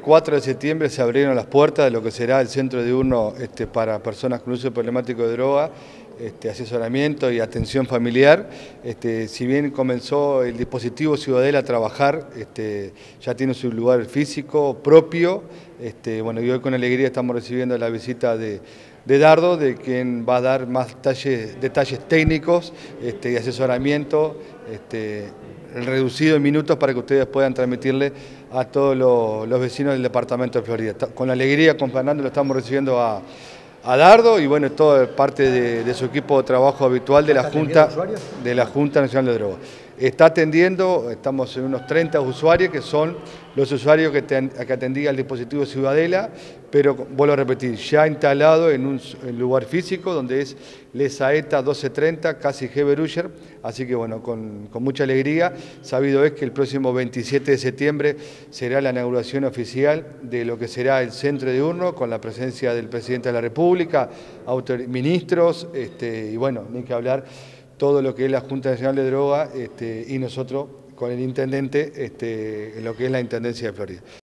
4 de septiembre se abrieron las puertas de lo que será el centro diurno para personas con uso problemático de droga, asesoramiento y atención familiar. Si bien comenzó el dispositivo Ciudadela a trabajar, ya tiene su lugar físico propio. Y hoy con alegría estamos recibiendo la visita de Dardo, de quien va a dar más detalles técnicos y asesoramiento reducido en minutos para que ustedes puedan transmitirle a todos los vecinos del departamento de Florida. Con alegría, con Fernando, lo estamos recibiendo a Dardo y bueno, todo parte de su equipo de trabajo habitual de la Junta Nacional de Drogas. Está atendiendo, estamos en unos 30 usuarios que son los usuarios que atendía el dispositivo Ciudadela, pero vuelvo a repetir, ya instalado en un lugar físico donde es Lesaeta 1230, casi Heberuscher, así que bueno, con mucha alegría, sabido es que el próximo 27 de septiembre será la inauguración oficial de lo que será el centro diurno, con la presencia del Presidente de la República, ministros, y bueno, ni que hablar, todo lo que es la Junta Nacional de Droga y nosotros con el Intendente en lo que es la Intendencia de Florida.